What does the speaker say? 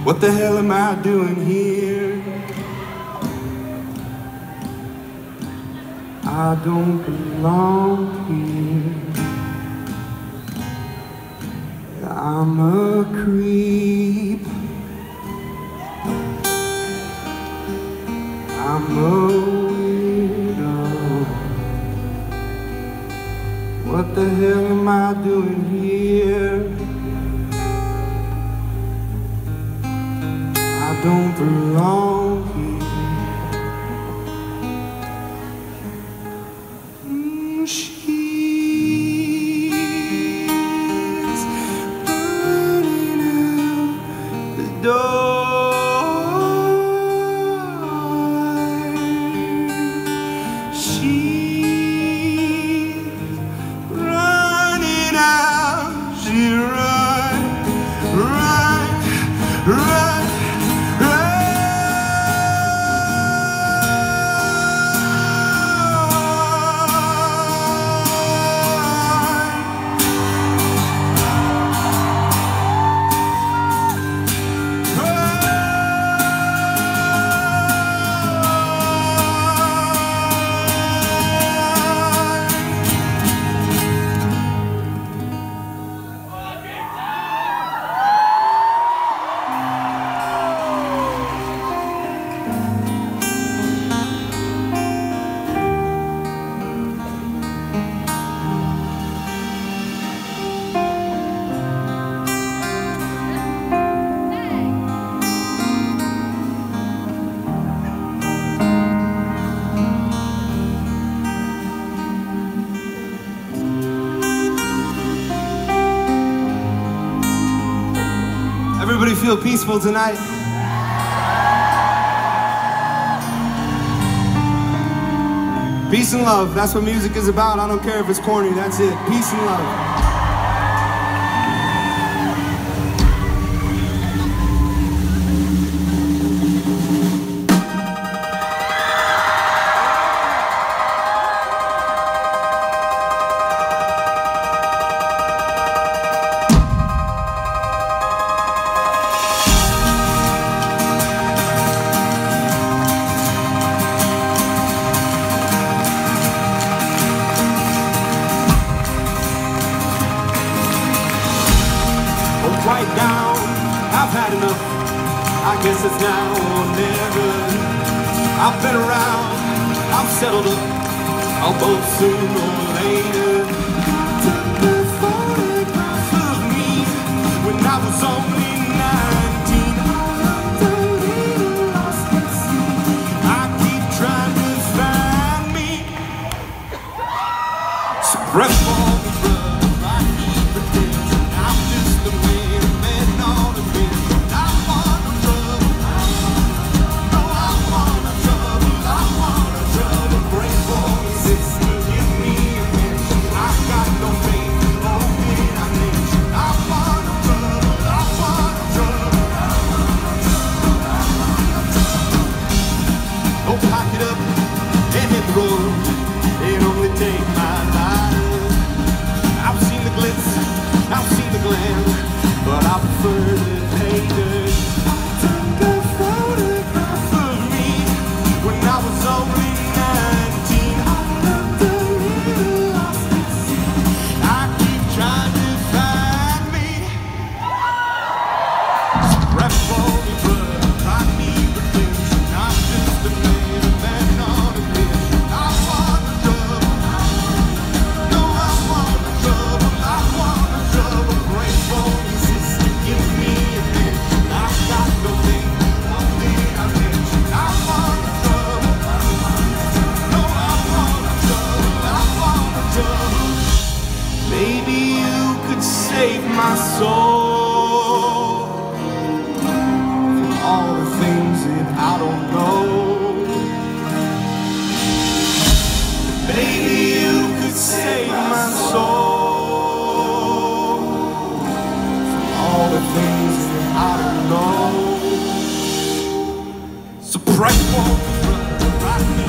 What the hell am I doing here? I don't belong here. I'm a creep. I'm a weirdo. What the hell am I doing here? I don't belong here. She's burning out the door. She's running out. She run, run, run. Everybody feel peaceful tonight? Peace and love, that's what music is about. I don't care if it's corny, that's it. Peace and love. Right down, I've had enough. I guess it's now or never. I've been around, I've settled up. I'll both sooner or later. Took a photograph of me when I was only 19. The little lost at sea. I keep trying to find me. So breath for me, brother. I need protection. I'm just a man. It only take my life. I've seen the glitz, I've seen the glam, but I prefer the haters. I took a photograph of me when I was only 19. I looked a little lost at sea. I keep trying to find me. Rap for me, brother. I need redemption. I'm just a man on a mission. Maybe you could save my soul from all the things that I don't know. Maybe you could save my soul from all the things that I don't know. So pray for me, brother.